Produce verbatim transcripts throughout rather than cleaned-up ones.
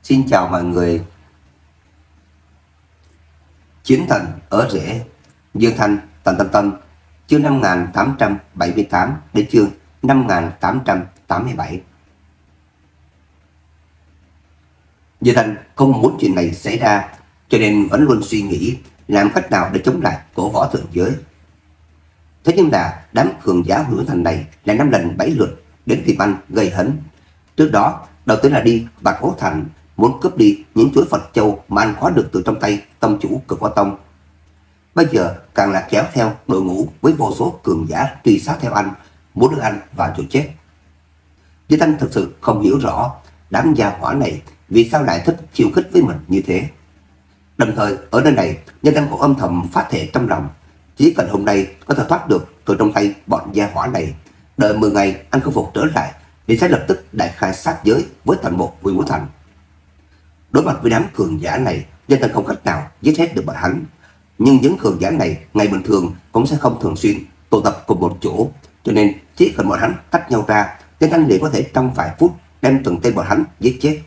Xin chào mọi người. Chiến thần ở rễ, Dương Thanh, Tần Tân Tân, chương năm nghìn tám trăm bảy mươi tám đến chương năm nghìn tám trăm tám mươi bảy. Dương Thanh không muốn chuyện này xảy ra, cho nên vẫn luôn suy nghĩ làm cách nào để chống lại cổ võ thượng giới. Thế nhưng là đám cường giả Hủy Thành này là năm lần bảy lượt đến tìm anh gây hấn. Trước đó, đầu tiên là đi Bạch Hổ Thành, muốn cướp đi những chuỗi Phật châu mà anh có được từ trong tay tông chủ Cực Hỏa Tông. Bây giờ càng là kéo theo đội ngũ với vô số cường giả truy sát theo anh, muốn đưa anh vào chỗ chết. Dương Thanh thực sự không hiểu rõ đám gia hỏa này vì sao lại thích khiêu khích với mình như thế. Đồng thời ở nơi này, Dương Thanh cũng âm thầm phát thệ trong lòng, chỉ cần hôm nay có thể thoát được từ trong tay bọn gia hỏa này, đợi mười ngày anh khôi phục trở lại thì sẽ lập tức đại khai sát giới với toàn bộ Hủy Thành. Đối mặt với đám cường giả này, Dương Thanh không cách nào giết hết được bọn hắn. Nhưng những cường giả này ngày bình thường cũng sẽ không thường xuyên tụ tập cùng một chỗ, cho nên chỉ cần bọn hắn tách nhau ra, Dương Thanh liền có thể trong vài phút đem từng tên bọn hắn giết chết.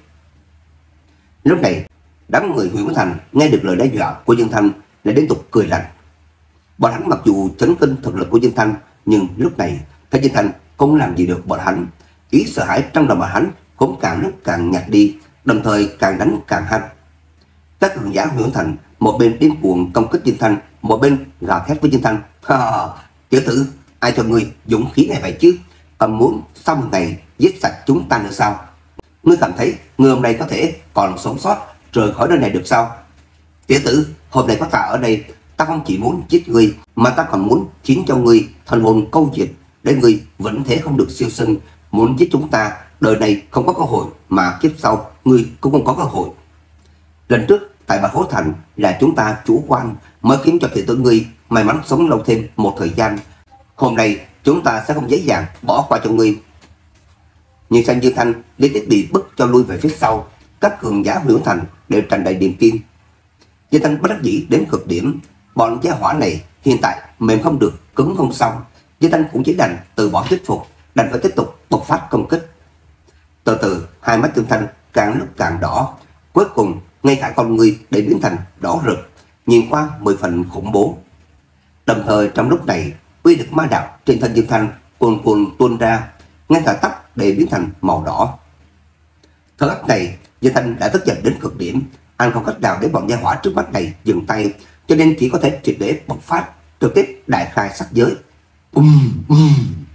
Lúc này, đám người Hủy Thành nghe được lời đe dọa của Dương Thanh lại liên tục cười lạnh. Bọn hắn mặc dù chấn kinh thực lực của Dương Thanh, nhưng lúc này thấy Dương Thanh không làm gì được bọn hắn, ý sợ hãi trong lòng bọn hắn cũng càng lúc càng nhạt đi, đồng thời càng đánh càng hăng. Các cường giả Hủy Thành một bên điên cuồng công kích Dương Thanh, một bên gào thét với Dương Thanh: "Ha, tiểu tử, ai cho ngươi dũng khí này vậy chứ? Còn muốn sau một ngày giết sạch chúng ta nữa sao? Ngươi cảm thấy ngươi hôm nay có thể còn sống sót rời khỏi nơi này được sao? Tiểu tử, hôm nay có ta ở đây, ta không chỉ muốn giết ngươi mà ta còn muốn khiến cho ngươi thần hồn câu diệt, để ngươi vẫn thế không được siêu sinh. Muốn giết chúng ta, đời này không có cơ hội, mà kiếp sau ngươi cũng không có cơ hội. Lần trước tại Bạch Hổ Thành là chúng ta chủ quan mới khiến cho tiểu tử ngươi may mắn sống lâu thêm một thời gian. Hôm nay chúng ta sẽ không dễ dàng bỏ qua cho ngươi." Nhưng sang Dương Thanh liên tiếp bị bức cho lui về phía sau, các cường giả Hủy Thành đều tràn đầy niềm tin. Dương Thanh bất đắc dĩ đến cực điểm, bọn gia hỏa này hiện tại mềm không được cứng không xong, Dương Thanh cũng chỉ đành từ bỏ thuyết phục, đành phải tiếp tục bộc phát công kích. Từ từ hai mắt Dương Thanh càng lúc càng đỏ, cuối cùng ngay cả con người đều biến thành đỏ rực, nhìn qua mười phần khủng bố. Đồng thời trong lúc này, uy lực ma đạo trên thân Dương Thanh cuồn cuộn tuôn ra, ngay cả tóc đều biến thành màu đỏ. Thời khắc này, Dương Thanh đã tức giận đến cực điểm, anh không cách nào để bọn gia hỏa trước mắt này dừng tay, cho nên chỉ có thể triệt để bộc phát, trực tiếp đại khai sát giới. Um, um.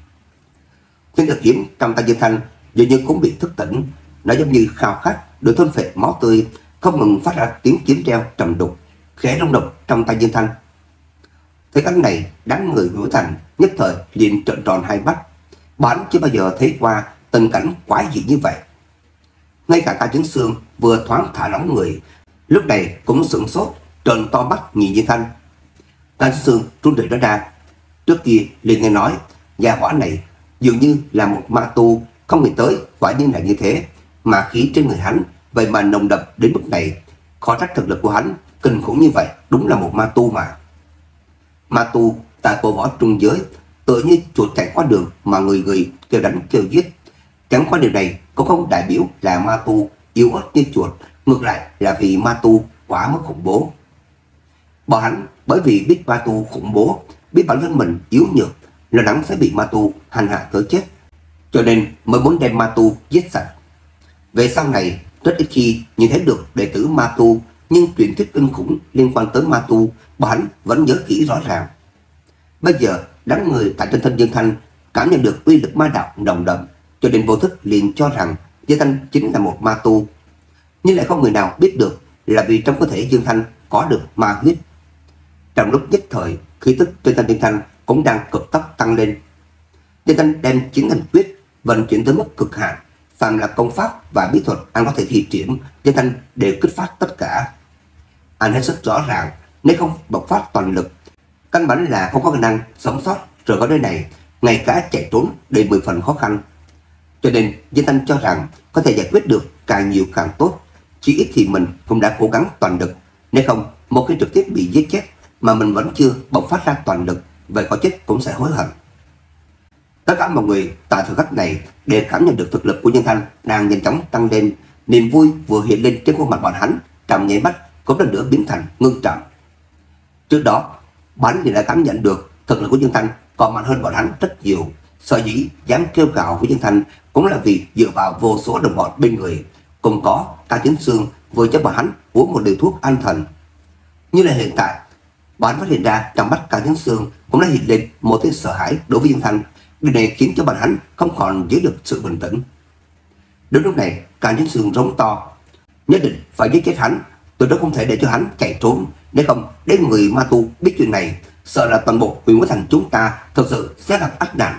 Thiên Cực kiếm trong tay Dương Thanh dường như cũng bị thức tỉnh, nó giống như khao khát được thôn phệ máu tươi, không ngừng phát ra tiếng kiếm reo trầm đục, khẽ rung động trong tay Dương Thanh. Thấy cảnh này, đám người Hủy Thành nhất thời liền trợn tròn hai mắt, bọn chưa bao giờ thấy qua tình cảnh quái dị như vậy. Ngay cả Cao Chính Xương vừa thoáng thả lỏng người, lúc này cũng sửng sốt, trợn to mắt nhìn Dương Thanh. Cao Chính Xương run rẩy nói ra: "Trước kia liền nghe nói gia hỏa này dường như là một ma tu, không nghĩ tới quả nhiên là như thế, mà khí trên người hắn vậy mà nồng đậm đến mức này, khó trách thực lực của hắn kinh khủng như vậy, đúng là một ma tu mà." Ma tu tại cổ võ trung giới tựa như chuột chạy qua đường mà người người kêu đánh kêu giết, chẳng qua điều này cũng không đại biểu là ma tu yếu ớt như chuột, ngược lại là vì ma tu quá mức khủng bố. Bọn hắn bởi vì biết ma tu khủng bố, biết bản thân mình yếu nhược, lo lắng sẽ bị ma tu hành hạ tới chết, cho nên mới muốn đem ma tu giết sạch. Về sau này rất ít khi nhìn thấy được đệ tử ma tu, nhưng truyền thuyết kinh khủng liên quan tới ma tu bọn hắn vẫn nhớ kỹ rõ ràng. Bây giờ đám người tại trên thân Dương Thanh cảm nhận được uy lực ma đạo nồng đậm, cho nên vô thức liền cho rằng Dương Thanh chính là một ma tu, nhưng lại không người nào biết được là vì trong cơ thể Dương Thanh có được ma huyết. Trong lúc nhất thời, khí tức trên thân Dương Thanh cũng đang cực tốc tăng lên. Dương Thanh đem chính thần quyết vận chuyển tới mức cực hạn, phàm là công pháp và bí thuật anh có thể thi triển, Dương Thanh đều kích phát tất cả. Anh hết sức rõ ràng, nếu không bộc phát toàn lực, căn bản là không có khả năng sống sót rời khỏi nơi này, ngay cả chạy trốn đều mười phần khó khăn. Cho nên Dương Thanh cho rằng có thể giải quyết được càng nhiều càng tốt, chỉ ít thì mình cũng đã cố gắng toàn lực, nếu không một khi trực tiếp bị giết chết mà mình vẫn chưa bộc phát ra toàn lực, vậy có chết cũng sẽ hối hận. Tất cả mọi người tại thời khắc này đều cảm nhận được thực lực của Dương Thanh đang nhanh chóng tăng lên, Niềm vui vừa hiện lên trên khuôn mặt bọn hắn, trong nháy mắt cũng lần nữa biến thành ngưng trọng. Trước đó, bọn hắn thì đã cảm nhận được thực lực của Dương Thanh còn mạnh hơn bọn hắn rất nhiều. Sở dĩ dám kêu gào với Dương Thanh cũng là vì dựa vào vô số đồng bọn bên người, cùng có Cao Chính Xương vừa cho bọn hắn uống một liều thuốc an thần. Như là hiện tại, bọn hắn phát hiện ra trong mắt Cao Chính Xương cũng đã hiện lên một tia sợ hãi đối với Dương Thanh. Điều này khiến cho bọn hắn không còn giữ được sự bình tĩnh. Đến lúc này, Cao Chính Xương rống to, nhất định phải giết chết hắn, tôi đó không thể để cho hắn chạy trốn, nếu không đến người ma tu biết chuyện này, sợ là toàn bộ Huyền Vũ Thành chúng ta thực sự sẽ gặp ác nạn.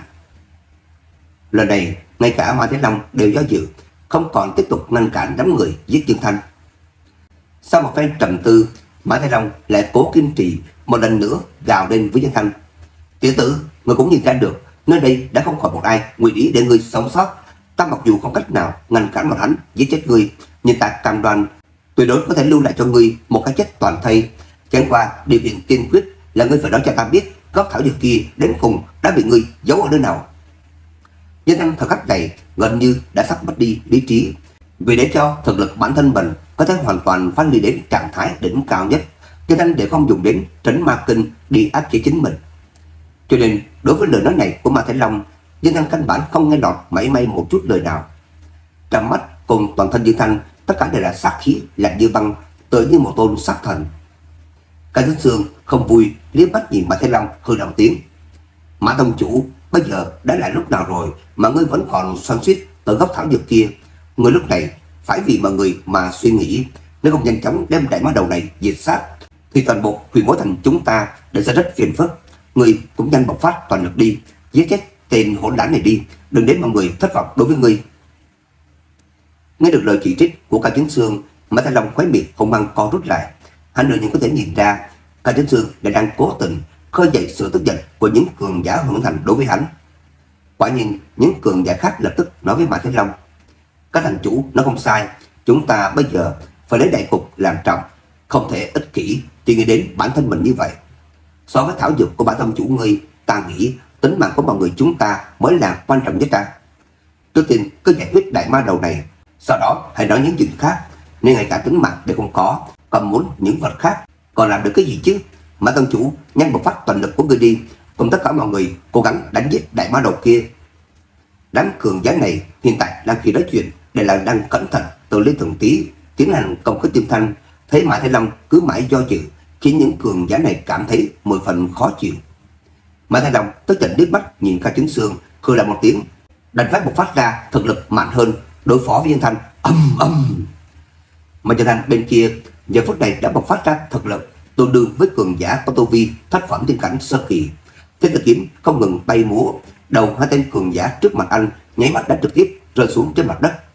Lần này, ngay cả Mã Thế Long đều do dự, không còn tiếp tục ngăn cản đám người giết Dương Thanh. Sau một phen trầm tư, Mã Thế Long lại cố kiên trì một lần nữa gào lên với Dương Thanh: tiểu tử, người cũng nhìn ra được nơi đây đã không còn một ai nguyện ý để ngươi sống sót. Ta mặc dù không cách nào ngăn cản bọn hắn giết chết ngươi, nhưng ta cam đoan tuyệt đối có thể lưu lại cho ngươi một cái chết toàn thây. Chẳng qua điều kiện tiên quyết là ngươi phải nói cho ta biết gốc thảo dược kia đến cùng đã bị ngươi giấu ở nơi nào. Dương Thanh thời khắc này gần như đã sắp mất đi lý trí, vì để cho thực lực bản thân mình có thể hoàn toàn phát huy đến trạng thái đỉnh cao nhất, Dương Thanh đều không dùng đến trấn ma kinh đi áp chế chính mình. Cho nên đối với lời nói này của Ma Thế Long, Dương Thanh căn bản không nghe lọt mảy may một chút lời nào. Trong mắt cùng toàn thân Dương Thanh tất cả đều là sát khí lạnh như băng, tựa như một tôn sát thần. Cao Chính Xương không vui liếc mắt nhìn Ma Thế Long hừ lạnh tiếng: Mã tông chủ, bây giờ đã là lúc nào rồi mà ngươi vẫn còn xoắn xuýt tới gốc thảo dược kia? Ngươi lúc này phải vì mọi người mà suy nghĩ, nếu không nhanh chóng đem đại ma đầu này diệt sát thì toàn bộ Huyền Vũ Thành chúng ta đã sẽ rất phiền phức. Ngươi cũng nhanh bộc phát toàn lực đi, giết chết tên hỗn đản này đi, đừng đến mọi người thất vọng đối với ngươi. Nghe được lời chỉ trích của Cao Chính Xương, Mã Thế Long khóe miệng hung hăng co rút lại. Hắn đương nhiên có thể nhìn ra Cao Chính Xương đã đang cố tình khơi dậy sự tức giận của những cường giả Huyền Vũ Thành đối với hắn. Quả nhiên những cường giả khác lập tức nói với Mã Thế Long: các thành chủ nó không sai, chúng ta bây giờ phải lấy đại cục làm trọng, không thể ích kỷ chỉ nghĩ đến bản thân mình như vậy. So với thảo dược của bản tông chủ ngươi, ta nghĩ tính mạng của mọi người chúng ta mới là quan trọng nhất ta. Trước tiên cứ giải quyết đại ma đầu này, sau đó hãy nói những chuyện khác. Nên ngay cả tính mạng đều không có, còn muốn những vật khác, còn làm được cái gì chứ? Mã tông chủ, nhanh bộc phát toàn lực của ngươi đi, cùng tất cả mọi người cố gắng đánh giết đại ma đầu kia. Đám cường giả này hiện tại đang khi nói chuyện để là đang cẩn thận từ lấy từng tí tiến hành công kích Tim Thanh. Thấy Mã Thế Long cứ mãi do dự, khiến những cường giả này cảm thấy mười phần khó chịu. Mã Thế Long tức giận liếc mắt nhìn Cao Chính Xương, hừ lại một tiếng, đành phải bộc phát ra thực lực mạnh hơn đối phó với Dương Thanh. Âm âm. Mà Dương Thanh bên kia giờ phút này đã bộc phát ra thực lực tương đương với cường giả có tu vi thất phẩm tiên cảnh sơ kỳ. Thế tử kiếm không ngừng bay múa, đầu hai tên cường giả trước mặt anh nháy mắt đã trực tiếp rơi xuống trên mặt đất.